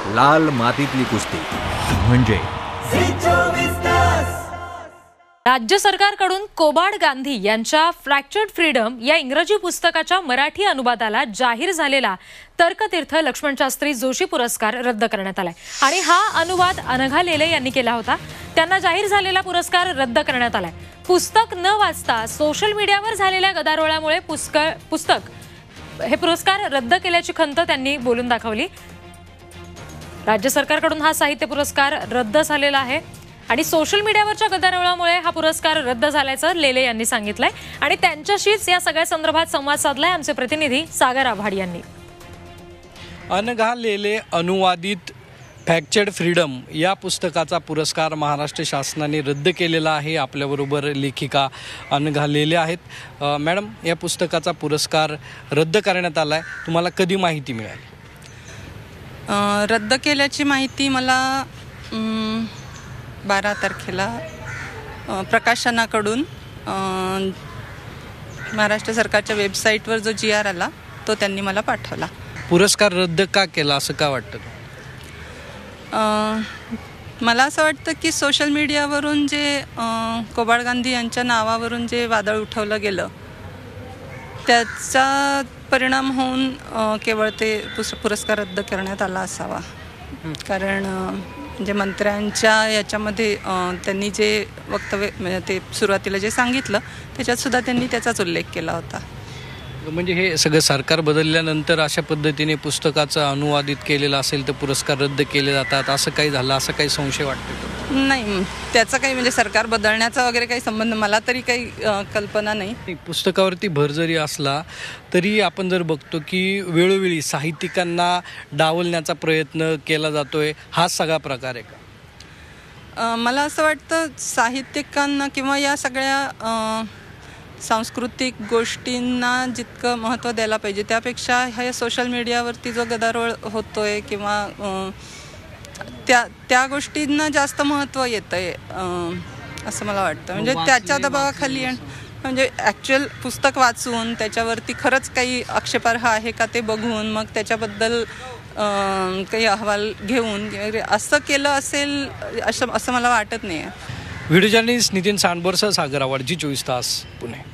लाल मातीतली कुस्ती म्हणजे राज्य सरकारकडून कोबाड गांधी यांच्या फ्रॅक्चर्ड फ्रीडम या इंग्रजी पुस्तकाच्या मराठी अनुवादाला जाहीर झालेला तर्कतीर्थ लक्ष्मणशास्त्री जोशी पुरस्कार रद्द करण्यात आलाय आणि हा अनुवाद अनघा लेले यांनी केला होता। त्यांना जाहीर झालेला पुरस्कार रद्द करण्यात आलाय। पुस्तक न वाचता सोशल मीडियावर झालेल्या गदारोळामुळे हे पुरस्कार रद्द केल्याची खंत त्यांनी बोलून दाखवली। राज्य सरकारकडून हा साहित्य पुरस्कार रद्द झालेला आहे आणि सोशल मीडियावरच्या गदारोळामुळे हा पुरस्कार रद्द झाल्याचं लेले यांनी सांगितलंय आणि त्यांच्याशीच या सगळ्या संदर्भात संवाद साधलाय आमचे प्रतिनिधी सागर आव्हाड यांनी। अनघा लेले अनुवादित फ्रॅक्चर्ड फ्रीडम या पुस्तकाचा पुरस्कार महाराष्ट्र शासनाने रद्द केलेला आहे। आपल्याबरोबर लेखिका अनघा लेले आहेत। मॅडम, या पुस्तकाचा पुरस्कार रद्द करण्यात आलाय, तुम्हाला कधी माहिती मिळाली? रद्द केल्याची माहिती मला 12 तारखेला प्रकाशनाकडून महाराष्ट्र सरकारच्या वेबसाईटवर जो GR आला तो त्यांनी मला पाठवला। पुरस्कार रद्द का केला असं का वाटतं? मला असं वाटतं की सोशल मीडियावरून जे कोबाड गांधी यांच्या नावावरून जे वादळ उठवलं गेलं त्याचा परिणाम होऊन केवळ ते पुरस्कार रद्द करण्यात आला असावा। कारण म्हणजे मंत्र्यांच्या याच्यामध्ये त्यांनी जे वक्तव्य म्हणजे ते सुरुवातीला जे सांगितलं त्याच्यात सुद्धा त्यांनी त्याचाच उल्लेख केला होता। म्हणजे हे सगळं सरकार बदलल्यानंतर अशा पद्धतीने पुस्तकाचं अनुवादित केलेलं असेल तर पुरस्कार रद्द केले जातात असं काही झालं, असं काही संशय वाटतो? नाही, त्याचा काही म्हणजे सरकार बदलण्याचा वगैरे काही संबंध मला तरी काही कल्पना नाही। पुस्तकावरती भर जरी असला तरी आपण जर बघतो की वेळोवेळी साहित्यिकांना डावलण्याचा प्रयत्न केला जातोय, हा सगळा प्रकार आहे का? मला असं वाटतं साहित्यिकांना किंवा या सगळ्या सांस्कृतिक गोष्टींना जितकं महत्त्व द्यायला पाहिजे त्यापेक्षा ह्या सोशल मीडियावरती जो गदारोळ होतोय किंवा त्या गोष्टींना जास्त महत्त्व येतंय असं मला वाटतं। म्हणजे त्याच्या दबावाखाली म्हणजे ॲक्च्युअल पुस्तक वाचून त्याच्यावरती खरंच काही आक्षेपार्ह आहे का ते बघून मग त्याच्याबद्दल काही अहवाल घेऊन असं केलं असेल असं मला वाटत नाही आहे। व्हिडिओ जर्नलिस्ट नितीन सांडबोरसह सागर आव्हाड, G24 तास, पुणे।